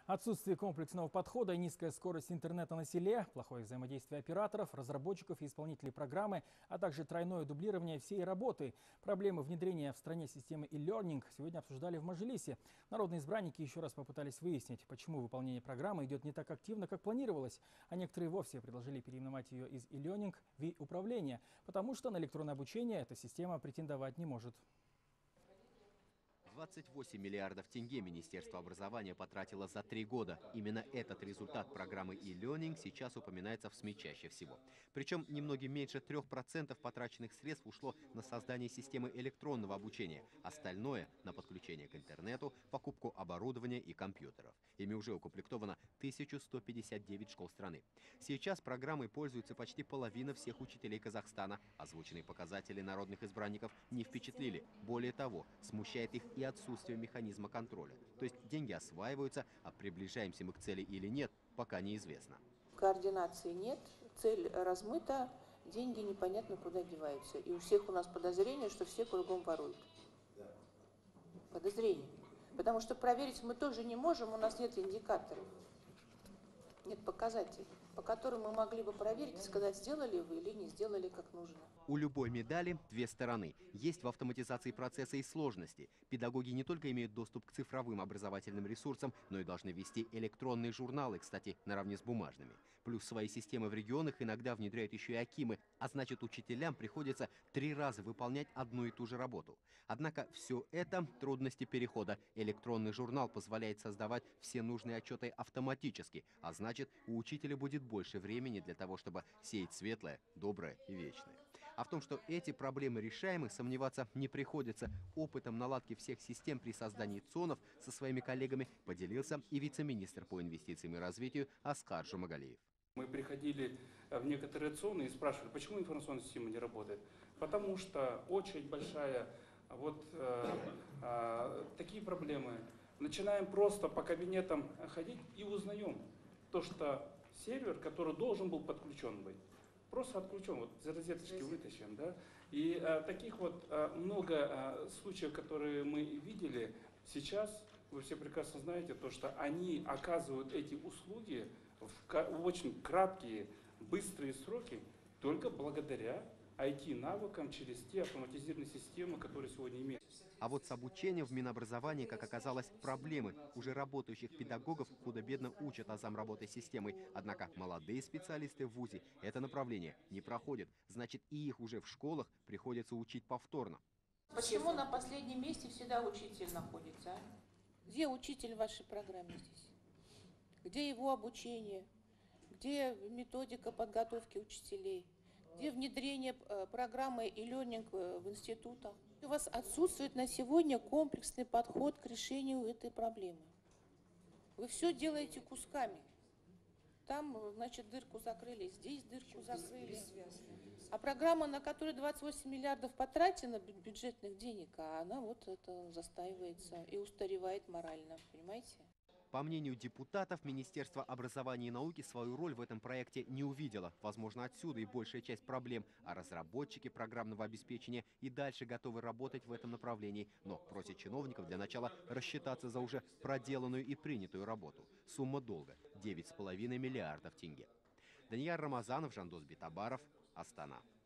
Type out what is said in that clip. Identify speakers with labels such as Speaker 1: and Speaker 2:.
Speaker 1: Отсутствие комплексного подхода и низкая скорость интернета на селе, плохое взаимодействие операторов, разработчиков и исполнителей программы, а также тройное дублирование всей работы. Проблемы внедрения в стране системы e-learning сегодня обсуждали в Мажилисе. Народные избранники еще раз попытались выяснить, почему выполнение программы идет не так активно, как планировалось. А некоторые вовсе предложили переименовать ее из e-learning в e-управление, потому что на электронное обучение эта система претендовать не может.
Speaker 2: 28 миллиардов тенге Министерство образования потратило за 3 года. Именно этот результат программы e-learning сейчас упоминается в СМИ чаще всего. Причем немногим меньше 3% потраченных средств ушло на создание системы электронного обучения. Остальное – на подключение к интернету, покупку оборудования и компьютеров. Ими уже укомплектовано 1159 школ страны. Сейчас программой пользуется почти половина всех учителей Казахстана. Озвученные показатели народных избранников не впечатлили. Более того, смущает их и отсутствие механизма контроля. То есть деньги осваиваются, а приближаемся мы к цели или нет, пока неизвестно.
Speaker 3: Координации нет, цель размыта, деньги непонятно куда деваются. И у всех у нас подозрение, что все кругом воруют. Подозрение. Потому что проверить мы тоже не можем, у нас нет индикаторов. Нет показателей, по которым мы могли бы проверить и сказать, сделали вы или не сделали как нужно.
Speaker 2: У любой медали две стороны. Есть в автоматизации процесса и сложности. Педагоги не только имеют доступ к цифровым образовательным ресурсам, но и должны вести электронные журналы, кстати, наравне с бумажными. Плюс свои системы в регионах иногда внедряют еще и акимы, а значит, учителям приходится 3 раза выполнять одну и ту же работу. Однако все это трудности перехода. Электронный журнал позволяет создавать все нужные отчеты автоматически, а значит, у учителя будет больше времени для того, чтобы сеять светлое, доброе и вечное. А в том, что эти проблемы решаемы, сомневаться не приходится. Опытом наладки всех систем при создании ЦОНов со своими коллегами поделился и вице-министр по инвестициям и развитию Аскар Жумагалиев.
Speaker 4: Мы приходили в некоторые ЦОНы и спрашивали, почему информационная система не работает. Потому что очередь большая, такие проблемы. Начинаем просто по кабинетам ходить и узнаем то, что сервер, который должен был подключен быть, просто отключен, вот за розеточки вытащим, да. И таких много случаев, которые мы видели. Сейчас вы все прекрасно знаете то, что они оказывают эти услуги в очень краткие, быстрые сроки только благодаря IT-навыкам через те автоматизированные системы, которые сегодня имеют.
Speaker 2: А вот с обучением в Минобразовании, как оказалось, проблемы. Уже работающих педагогов худо-бедно учат азам работы с системой. Однако молодые специалисты в ВУЗе это направление не проходят. Значит, и их уже в школах приходится учить повторно.
Speaker 3: Почему на последнем месте всегда учитель находится? Где учитель в вашей программе здесь? Где его обучение? Где методика подготовки учителей? Где внедрение программы e-learning в институтах? У вас отсутствует на сегодня комплексный подход к решению этой проблемы. Вы все делаете кусками. Там, значит, дырку закрыли, здесь дырку закрыли. А программа, на которую 28 миллиардов потрачено бюджетных денег, а она вот это застаивается и устаревает морально, понимаете?
Speaker 2: По мнению депутатов, Министерство образования и науки свою роль в этом проекте не увидело. Возможно, отсюда и большая часть проблем. А разработчики программного обеспечения и дальше готовы работать в этом направлении. Но просят чиновников для начала рассчитаться за уже проделанную и принятую работу. Сумма долга – 9,5 миллиардов тенге. Данияр Рамазанов, Жандос Битабаров, Астана.